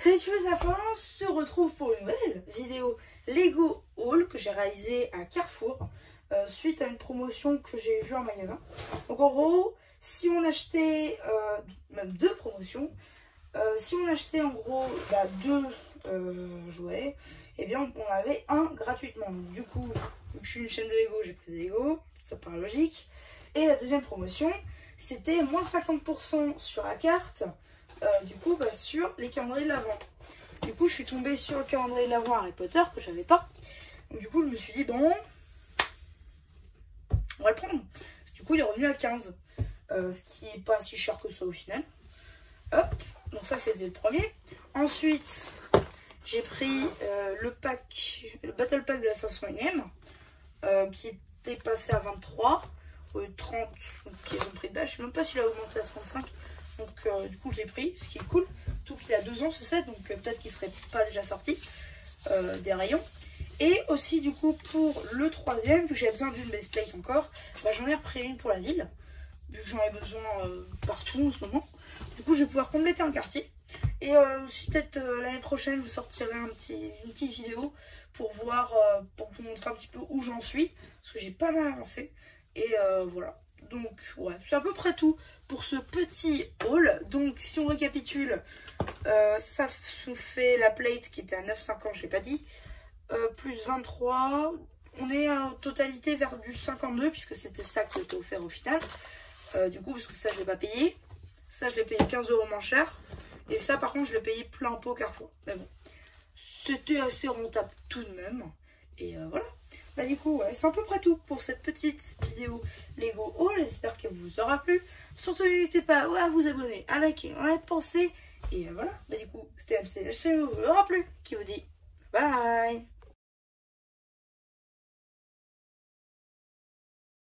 Salut tout le monde, on se retrouve pour une nouvelle vidéo Lego Haul que j'ai réalisée à Carrefour suite à une promotion que j'ai vue en magasin. Donc en gros, si on achetait, même deux promotions, si on achetait en gros deux jouets, et bien on avait un gratuitement. Donc, du coup, vu que je suis une chaîne de Lego, j'ai pris des Lego, ça paraît logique. Et la deuxième promotion, c'était moins 50% sur la carte. Du coup sur les calendriers de l'Avent. Du coup je suis tombée sur le calendrier de l'Avent Harry Potter que j'avais pas. Donc du coup je me suis dit bon, on va le prendre. Du coup il est revenu à 15. Ce qui est pas si cher que ça au final. Hop, donc ça c'était le premier. Ensuite j'ai pris le Battle Pack de la 501ème qui était passé à 23 au lieu de 30. Donc ils ont pris de base. Je sais même pas s'il a augmenté à 35. Donc du coup je l'ai pris, ce qui est cool. Tout qu'il a 2 ans ce set, donc peut-être qu'il serait pas déjà sorti des rayons. Et aussi du coup pour le troisième, vu que j'avais besoin d'une base plate encore, j'en ai repris une pour la ville, vu que j'en ai besoin partout en ce moment. Du coup je vais pouvoir compléter un quartier. Et aussi peut-être l'année prochaine je vous sortirai une petite vidéo pour voir, pour vous montrer un petit peu où j'en suis, parce que j'ai pas mal avancé. Et voilà. Donc ouais, c'est à peu près tout pour ce petit haul. Donc si on récapitule, ça nous fait la plate qui était à 9,50, je l'ai pas dit, plus 23. On est en totalité vers du 52 puisque c'était ça qui était offert au final. Du coup parce que ça je l'ai pas payé. Ça je l'ai payé 15 € moins cher. Et ça par contre je l'ai payé plein pot Carrefour. Mais bon, c'était assez rentable tout de même. Et voilà. Du coup, ouais, c'est à peu près tout pour cette petite vidéo Lego Haul. J'espère qu'elle vous aura plu. Surtout, n'hésitez pas à vous abonner, à liker, à penser. Et voilà. Du coup, c'était MC, je vous aura plu, qui vous dit bye.